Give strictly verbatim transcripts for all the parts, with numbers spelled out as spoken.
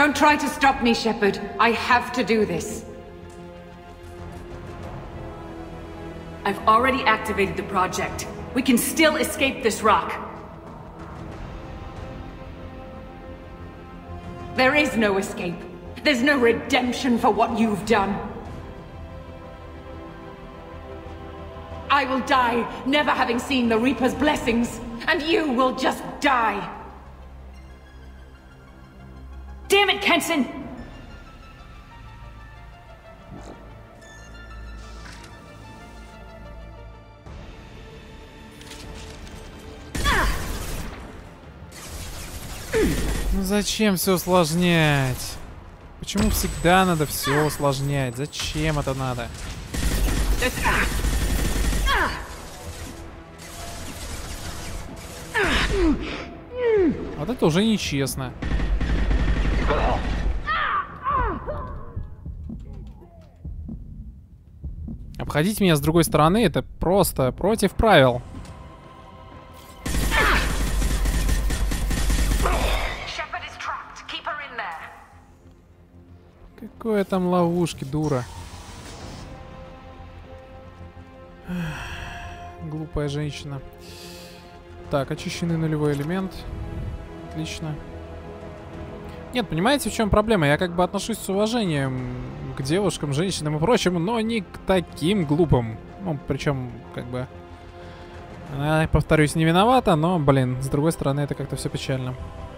Don't try to stop me, Shepard. I have to do this. I've already activated the project. We can still escape this rock. There is no escape. There's no redemption for what you've done. I will die, never having seen the Reaper's blessings, and you will just die. Damn it, Kenson! Ну зачем все усложнять? Почему всегда надо все усложнять? Зачем это надо? Вот это уже нечестно. Обходить меня с другой стороны — это просто против правил. Какое там ловушки, дура. Глупая женщина. Так, очищенный нулевой элемент. Отлично. Нет, понимаете, в чем проблема? Я как бы отношусь с уважением к девушкам, женщинам и прочему, но не к таким глупым. Ну, причем, как бы... Она, повторюсь, не виновата, но, блин, с другой стороны, это как-то все печально.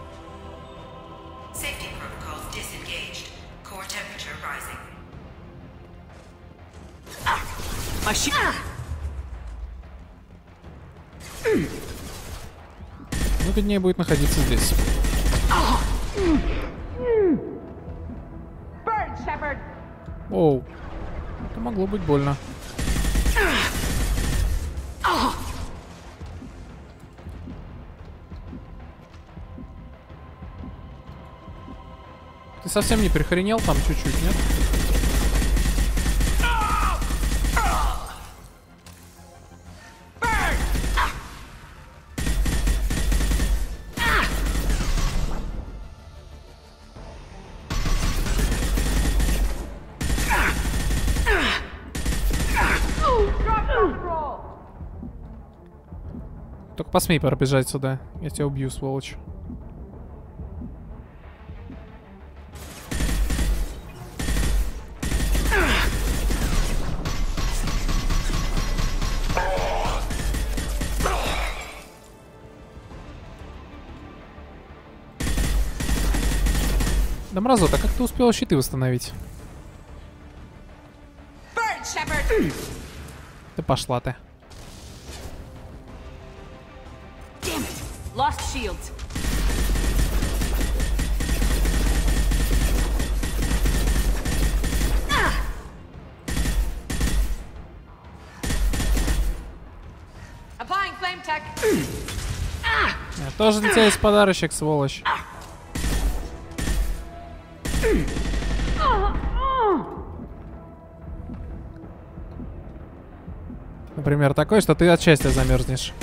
Выгоднее будет находиться здесь. Оу. Это могло быть больно. Ты совсем не прихренел там чуть-чуть, нет? Только посмей пробежать сюда. Я тебя убью, сволочь. Да, мразота, как ты успела щиты восстановить? Да пошла ты. Lost shields. Applying flame tech. Я тоже для тебя есть подарочек, сволочь. Например, такой, что ты от счастья замерзнешь.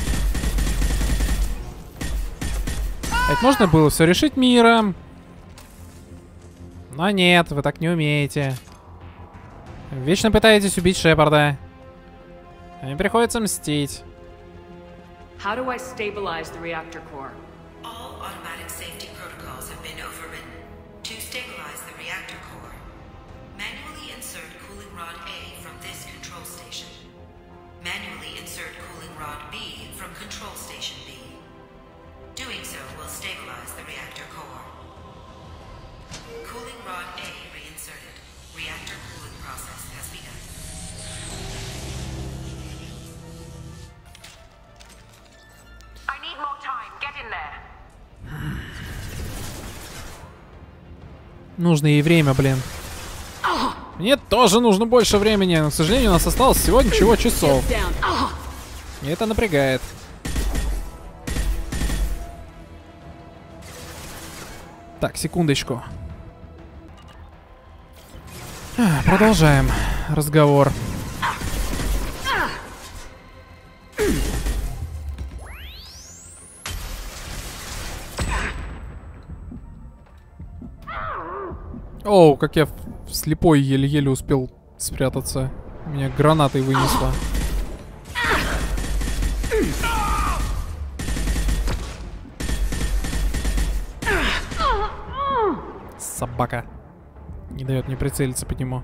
Ведь можно было все решить миром. Но нет, вы так не умеете. Вечно пытаетесь убить Шепарда. А мне приходится мстить. How do I stabilize the reactor core? All automatic safety protocols have been overridden. To stabilize the reactor core, manually insert cooling rod A from this control station. Manually insert cooling rod B from control station B. Doing so will stabilize the reactor core. Cooling rod A reinserted. Reactor cooling process has begun. I need more time. Get in there. Нужно ей время, блин. Мне тоже нужно больше времени, но, к сожалению, у нас осталось всего ничего часов. И это напрягает. Так, секундочку. А, продолжаем разговор. Оу, как я слепой еле-еле успел спрятаться. Меня гранатой вынесло. Собака. Не дает мне прицелиться по нему.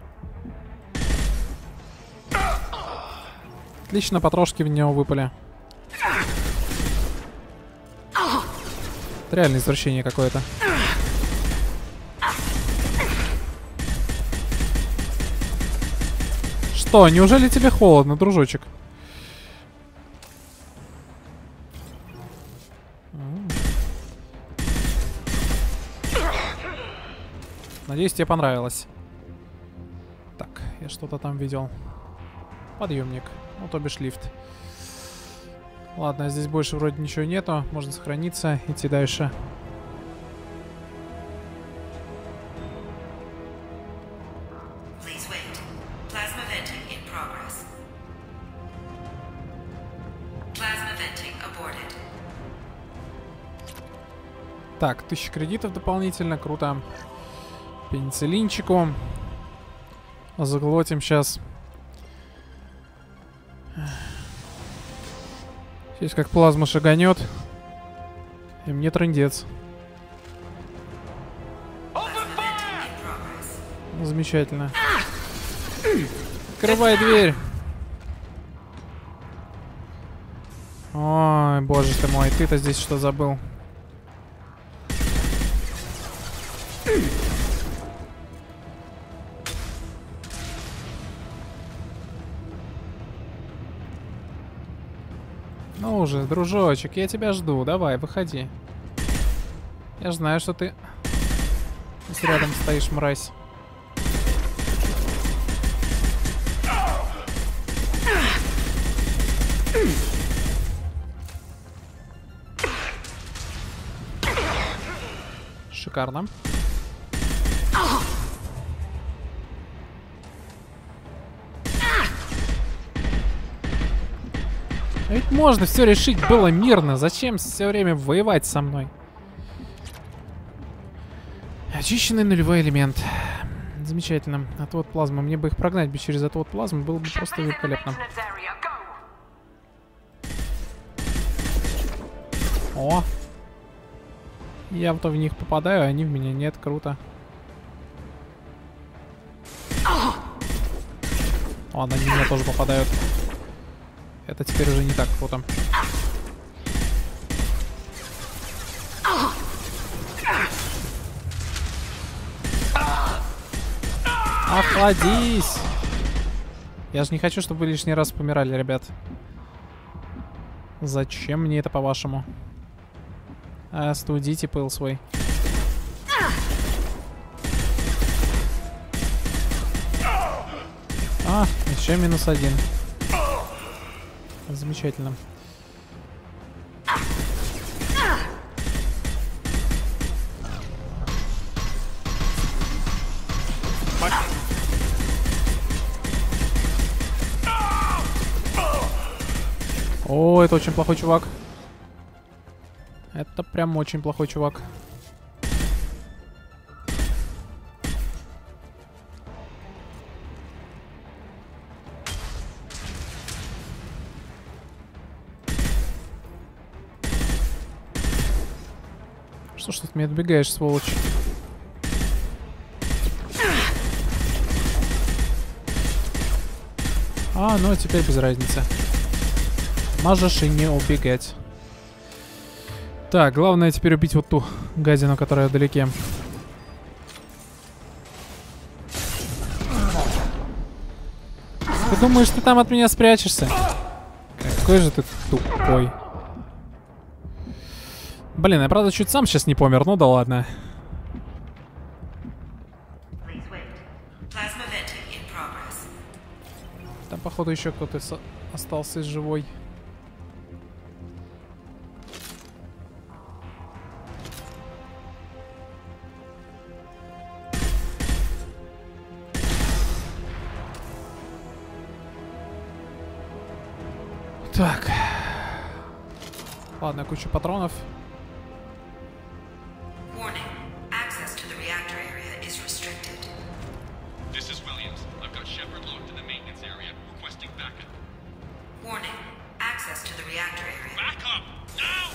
Отлично, потрошки в него выпали. Это реально извращение какое-то. Что, неужели тебе холодно, дружочек? Надеюсь, тебе понравилось. Так, я что-то там видел. Подъемник. Ну, то бишь лифт. Ладно, здесь больше вроде ничего нету. Можно сохраниться, идти дальше. Так, тысяча кредитов дополнительно, круто. Пенициллинчику. Заглотим сейчас. Здесь как плазма шаганет. И мне трындец. Замечательно. Открывай дверь. Ой, боже ты мой, ты-то здесь что забыл? Ну уже, дружочек, я тебя жду. Давай, выходи. Я же знаю, что ты здесь рядом стоишь, мразь. Шикарно. А ведь можно все решить было мирно. Зачем все время воевать со мной? Очищенный нулевой элемент. Замечательно. Отвод плазмы. Мне бы их прогнать бы через отвод плазмы. Было бы просто великолепно. О! Я-то в них попадаю, а они в меня нет. Круто. Ладно, они в меня тоже попадают. Это теперь уже не так круто. Охладись! Я же не хочу, чтобы вы лишний раз помирали, ребят. Зачем мне это, по-вашему? Остудите пыл свой. А, еще минус один. Замечательно. О, это очень плохой чувак. Это прям очень плохой чувак. Что ж ты от меня отбегаешь, сволочь? А, ну теперь без разницы. Можешь и не убегать. Так, главное теперь убить вот ту гадину, которая вдалеке. Ты думаешь, ты там от меня спрячешься? Какой же ты тупой. Блин, я правда чуть сам сейчас не помер, ну да ладно. Там, походу, еще кто-то остался живой. Так. Ладно, куча патронов. Shepard locked in the maintenance area, requesting backup. Warning. Access to the reactor area. Backup! Now!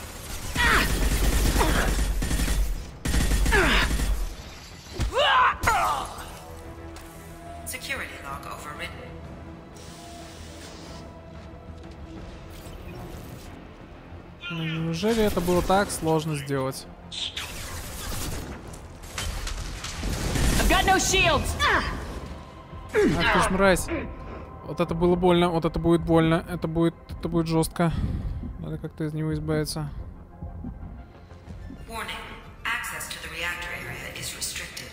Security log overridden. Ну, неужели это было так сложно сделать? I've got no shields. Ах ты ж мразь. Вот это было больно, вот это будет больно, это будет, это будет жестко. Надо как-то из него избавиться. Warning. Access to the reactor area is restricted.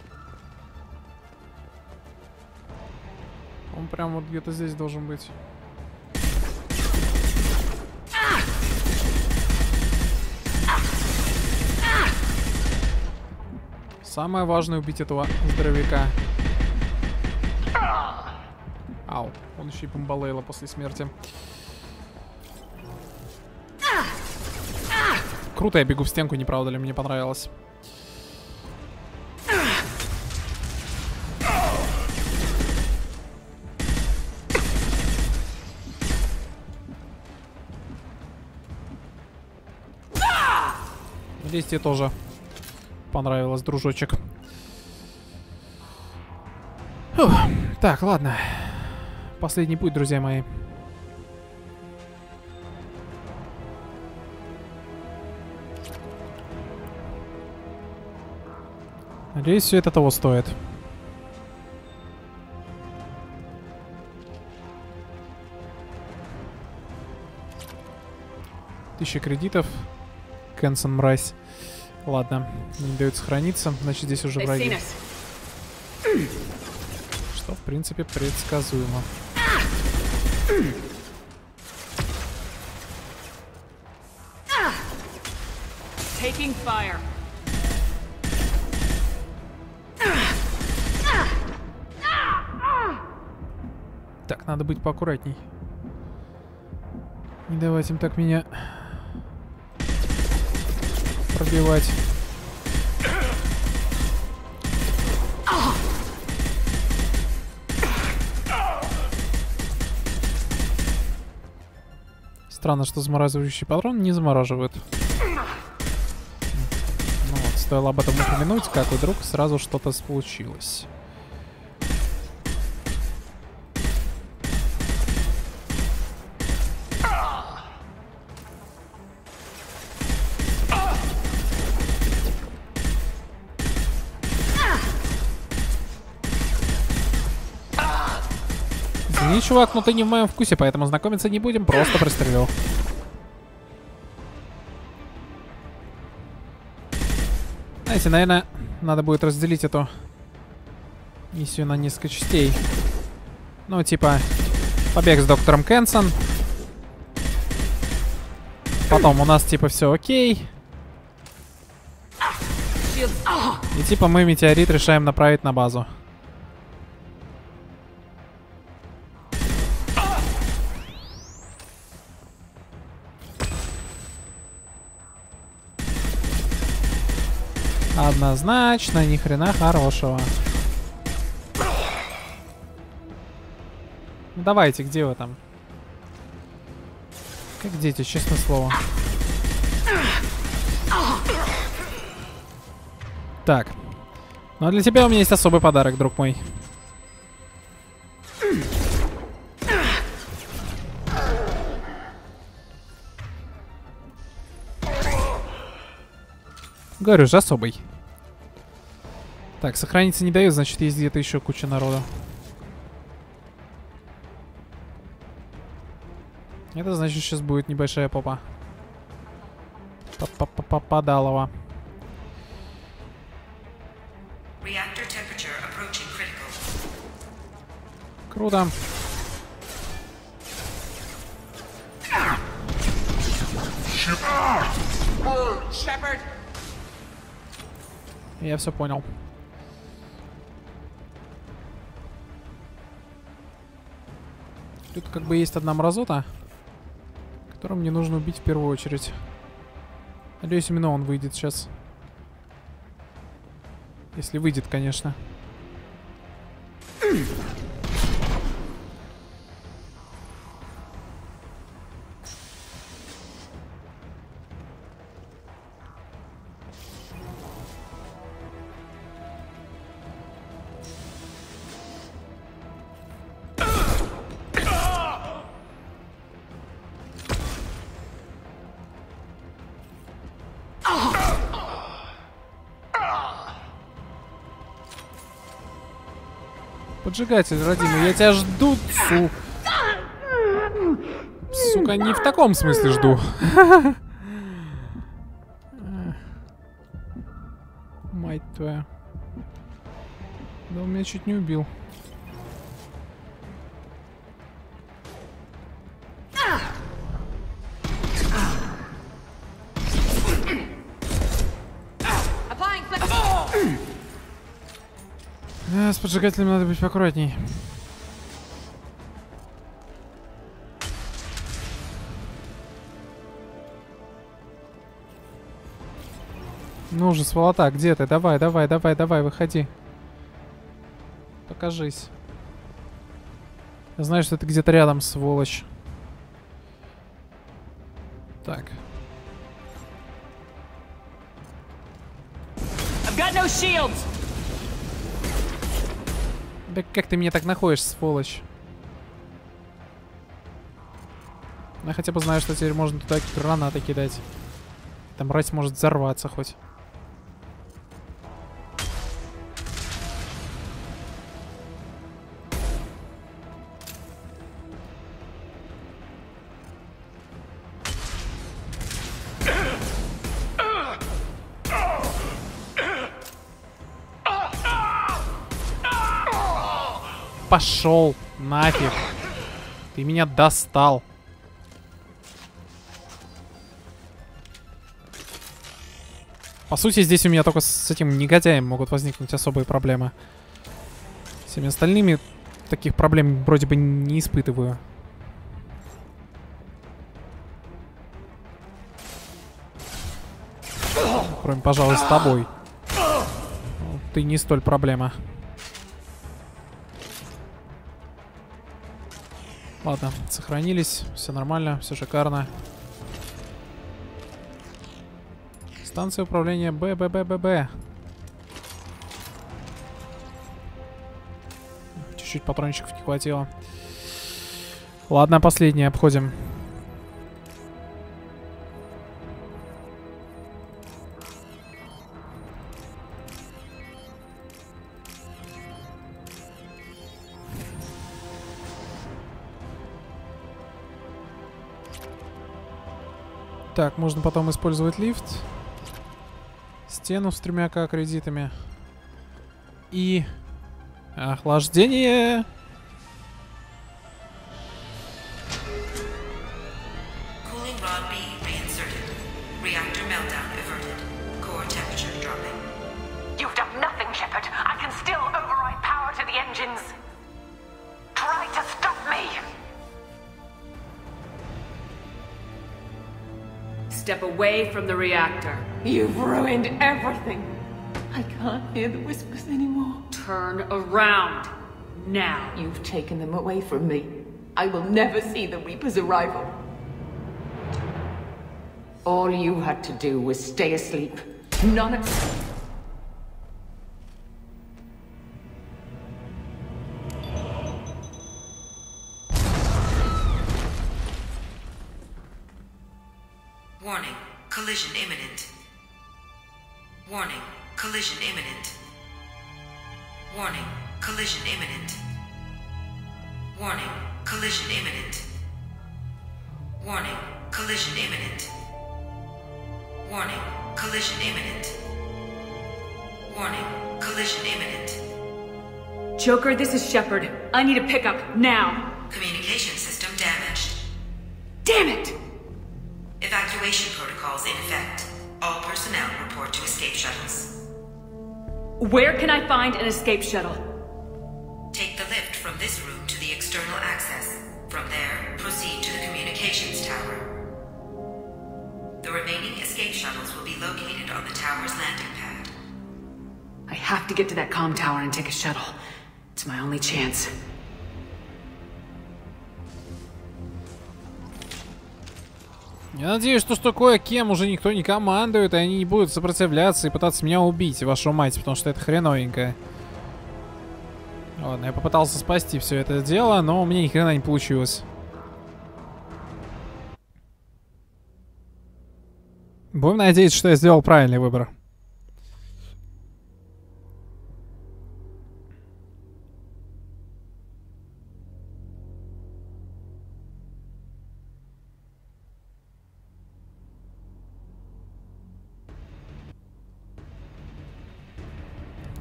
Он прям вот где-то здесь должен быть. Самое важное — убить этого здоровяка. Ау, он еще и бомбалейла после смерти. Круто я бегу в стенку, не правда ли? Мне понравилось. Здесь тебе тоже понравилось, дружочек. Фух. Так, ладно. Последний путь, друзья мои. Надеюсь, все это того стоит. Тысяча кредитов. Кэнсон, мразь. Ладно, не дают сохраниться, значит здесь уже враги. Что, в принципе, предсказуемо. Taking fire. Так, надо быть поаккуратней. Не давать им так меня пробивать. Странно, что замораживающий патрон не замораживает. Ну вот, стоило об этом упомянуть, как вдруг сразу что-то случилось. Извини, чувак, но ты не в моем вкусе, поэтому знакомиться не будем, просто пристрелил. Знаете, наверное, надо будет разделить эту миссию на несколько частей. Ну, типа, побег с доктором Кэнсон. Потом у нас, типа, все окей. И, типа, мы метеорит решаем направить на базу. Однозначно, ни хрена хорошего. Ну, давайте, где вы там? Как дети, честное слово. Так. Ну а для тебя у меня есть особый подарок, друг мой. Говорю же, особый. Так, сохраниться не даю, значит, есть где-то еще куча народа. Это значит, сейчас будет небольшая попа. Попадалова. Круто. Shepard. Я все понял. Тут как бы есть одна мразота, которую мне нужно убить в первую очередь. Надеюсь, именно он выйдет сейчас. Если выйдет, конечно. Поджигатель, родимый, я тебя жду, су... Сука, не в таком смысле жду. Мать твоя. Да он меня чуть не убил. Да, с поджигателем надо быть поаккуратней. Ну же, сволота, где ты? Давай, давай, давай, давай, выходи. Покажись. Я знаю, что ты где-то рядом, сволочь. Так. I've got no shields. Да как ты меня так находишь, сволочь? Я хотя бы знаю, что теперь можно туда гранаты кидать. Там мразь может взорваться хоть. Пошел нафиг. Ты меня достал. По сути, здесь у меня только с этим негодяем могут возникнуть особые проблемы. С всеми остальными таких проблем вроде бы не испытываю. Кроме, пожалуй, с тобой. Ты не столь проблема. Ладно, сохранились, все нормально, все шикарно. Станция управления ББББ. Чуть-чуть патрончиков не хватило. Ладно, последний обходим. Так, можно потом использовать лифт. Стену с тремя К кредитами. И охлаждение. Cooling rod B reinserted. Reactor meltdown averted. Core temperature dropping. You've done nothing, Shepard. I can still override power to the engines. Try to stop me. Step away from the reactor. You've ruined everything. I can't hear the whispers anymore. Turn around. Now. You've taken them away from me. I will never see the Reaper's arrival. All you had to do was stay asleep. None of... Warning, collision imminent. Warning, collision imminent. Warning, collision imminent. Warning, collision imminent. Warning, collision imminent. Warning, collision imminent. Warning, collision imminent. Joker, this is Shepard. I need a pickup, now. Communication system damaged. Damn it! Evacuation protocols in effect. All personnel report to escape shuttles. Where can I find an escape shuttle? Take the lift from this room to the external access. From there, proceed to the communications tower. The remaining escape shuttles will be located on the tower's landing pad. I have to get to that comm tower and take a shuttle. It's my only chance. Я надеюсь, что, что кое-кем уже никто не командует, и они не будут сопротивляться и пытаться меня убить, вашу мать, потому что это хреновенько. Ладно, я попытался спасти все это дело, но у меня ни хрена не получилось. Будем надеяться, что я сделал правильный выбор.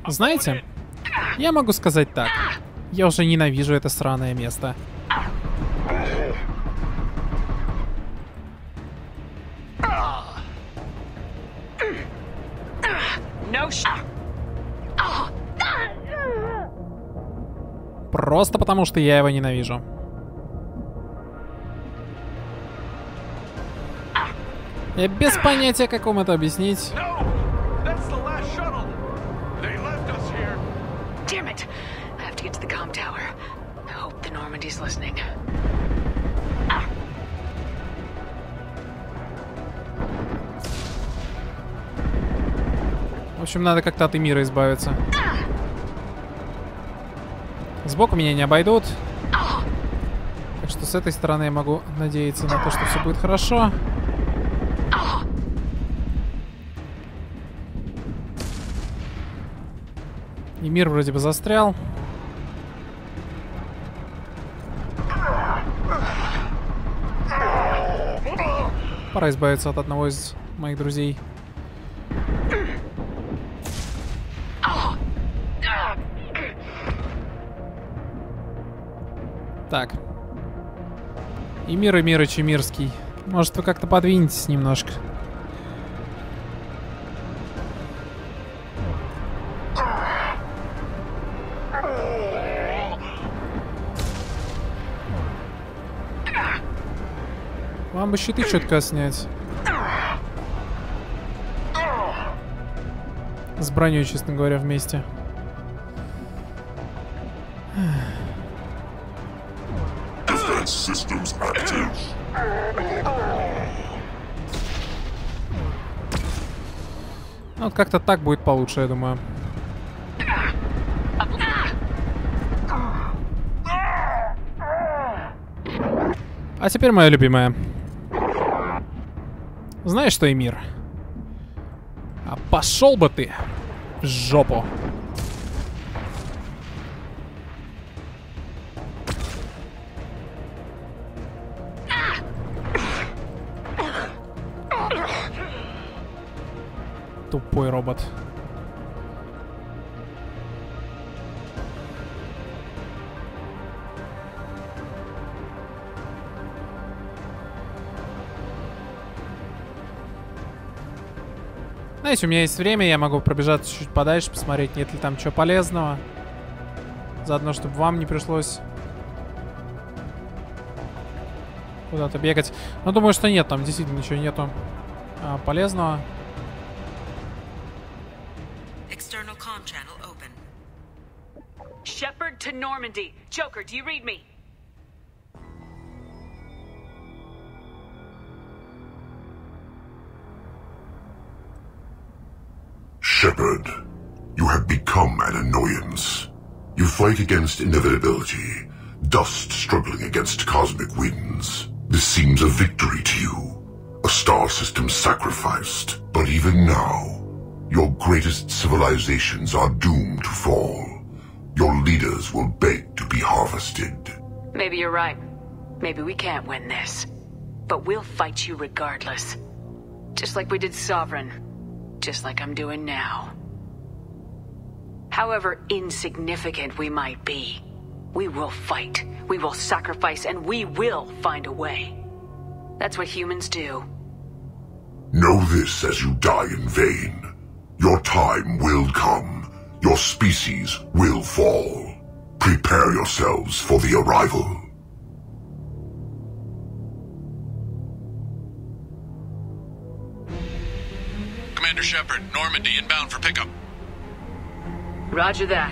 Знаете, я могу сказать так. Я уже ненавижу это сраное место. Просто потому, что я его ненавижу. Я без понятия, как вам это объяснить. В общем, надо как-то от Эмира избавиться. Сбоку меня не обойдут. Так что с этой стороны я могу надеяться на то, что все будет хорошо. Эмир вроде бы застрял. Пора избавиться от одного из моих друзей. Так. Эмир Эмирыч Эмирский. Может, вы как-то подвинетесь немножко? Вам бы щиты четко снять. С броней, честно говоря, вместе. Ну, вот как-то так будет получше, я думаю. А теперь моя любимая. Знаешь что, Эмир? А пошел бы ты в жопу. Тупой робот. Знаете, у меня есть время, я могу пробежаться чуть подальше, посмотреть, нет ли там чего полезного. Заодно, чтобы вам не пришлось куда-то бегать. Но думаю, что нет, там действительно ничего нету а, полезного. Shepard to Normandy. Joker, do you read me? Shepard, you have become an annoyance. You fight against inevitability, dust struggling against cosmic winds. This seems a victory to you, a star system sacrificed. But even now, your greatest civilizations are doomed to fall. Your leaders will beg to be harvested. Maybe you're right. Maybe we can't win this. But we'll fight you regardless. Just like we did Sovereign. Just like I'm doing now. However insignificant we might be, we will fight, we will sacrifice, and we will find a way. That's what humans do. Know this as you die in vain. Your time will come. Your species will fall. Prepare yourselves for the arrival. Commander Shepard, Normandy inbound for pickup. Roger that.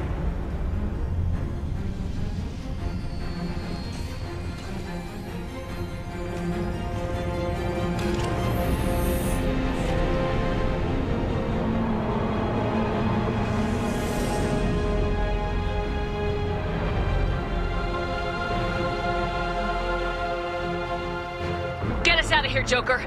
Get us out of here, Joker.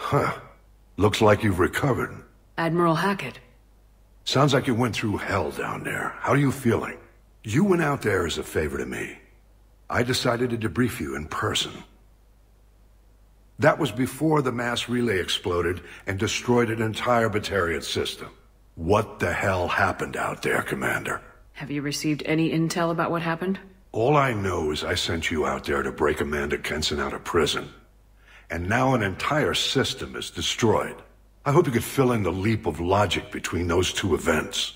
Huh. Looks like you've recovered. Admiral Hackett. Sounds like you went through hell down there. How are you feeling? You went out there as a favor to me. I decided to debrief you in person. That was before the mass relay exploded and destroyed an entire Batarian system. What the hell happened out there, Commander? Have you received any intel about what happened? All I know is I sent you out there to break Amanda Kenson out of prison. And now an entire system is destroyed. I hope you could fill in the leap of logic between those two events.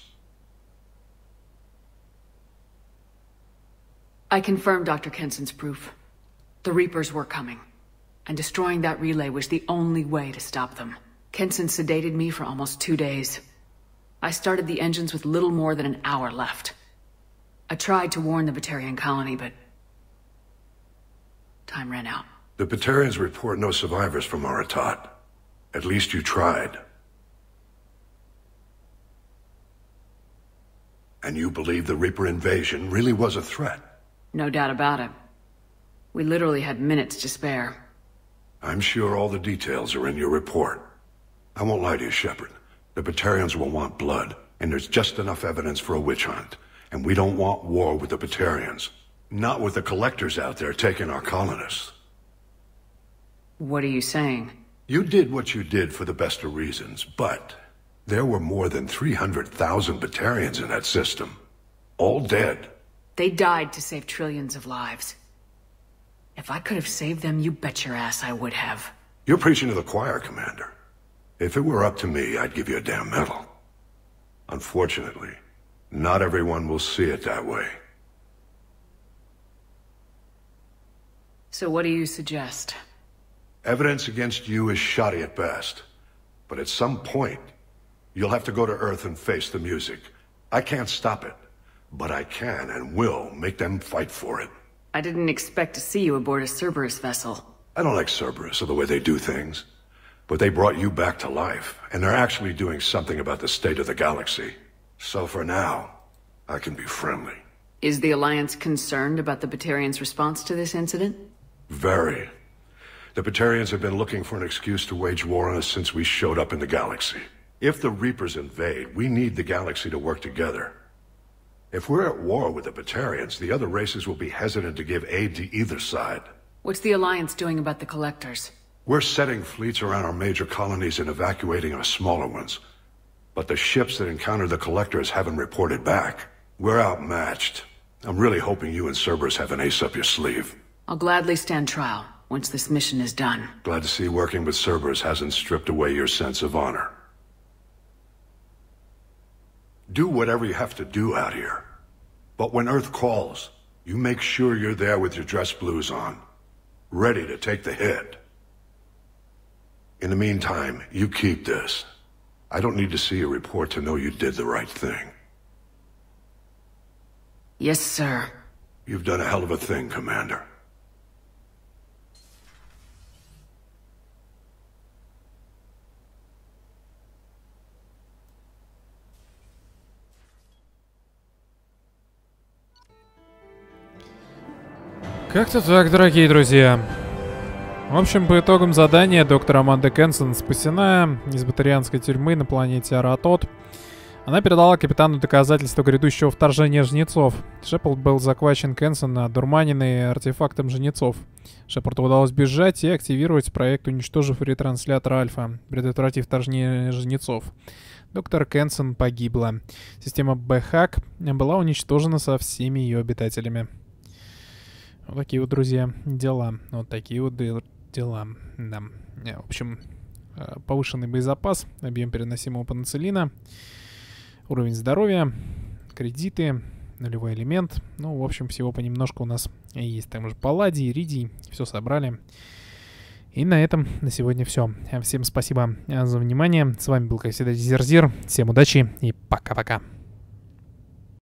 I confirmed Doctor Kenson's proof. The Reapers were coming. And destroying that relay was the only way to stop them. Kenson sedated me for almost two days. I started the engines with little more than an hour left. I tried to warn the Batarian colony, but time ran out. The Batarians report no survivors from Aratat. At least you tried. And you believe the Reaper invasion really was a threat? No doubt about it. We literally had minutes to spare. I'm sure all the details are in your report. I won't lie to you, Shepard. The Batarians will want blood, and there's just enough evidence for a witch hunt. And we don't want war with the Batarians. Not with the collectors out there taking our colonists. What are you saying? You did what you did for the best of reasons, but there were more than three hundred thousand Batarians in that system. All dead. They died to save trillions of lives. If I could have saved them, you bet your ass I would have. You're preaching to the choir, Commander. If it were up to me, I'd give you a damn medal. Unfortunately, not everyone will see it that way. So what do you suggest? Evidence against you is shoddy at best. But at some point, you'll have to go to Earth and face the music. I can't stop it, but I can and will make them fight for it. I didn't expect to see you aboard a Cerberus vessel. I don't like Cerberus or the way they do things. But they brought you back to life, and they're actually doing something about the state of the galaxy. So for now, I can be friendly. Is the Alliance concerned about the Batarians' response to this incident? Very. The Batarians have been looking for an excuse to wage war on us since we showed up in the galaxy. If the Reapers invade, we need the galaxy to work together. If we're at war with the Batarians, the other races will be hesitant to give aid to either side. What's the Alliance doing about the Collectors? We're setting fleets around our major colonies and evacuating our smaller ones. But the ships that encountered the Collectors haven't reported back. We're outmatched. I'm really hoping you and Cerberus have an ace up your sleeve. I'll gladly stand trial once this mission is done. Glad to see working with Cerberus hasn't stripped away your sense of honor. Do whatever you have to do out here. But when Earth calls, you make sure you're there with your dress blues on, ready to take the hit. In the meantime, you keep this. I don't need to see a report to know you did the right thing. Yes, sir. You've done a hell of a thing, Commander. Как-то так, дорогие друзья. В общем, по итогам задания доктор Аманда Кенсон спасена из батарианской тюрьмы на планете Аратот. Она передала капитану доказательства грядущего вторжения жнецов. Шепард был захвачен Кенсона, одурманенный артефактом жнецов. Шепарду удалось бежать и активировать проект, уничтожив ретранслятор Альфа, предотвратив вторжение жнецов. Доктор Кенсон погибла. Система Б-Хак была уничтожена со всеми ее обитателями. Вот такие вот, друзья, дела. Вот такие вот дела. Да. В общем, повышенный боезапас, объем переносимого пенициллина, уровень здоровья, кредиты, нулевой элемент. Ну, в общем, всего понемножку у нас есть. Там же палладий, иридий, все собрали. И на этом на сегодня все. Всем спасибо за внимание. С вами был, как всегда, Дезертир. Всем удачи и пока-пока.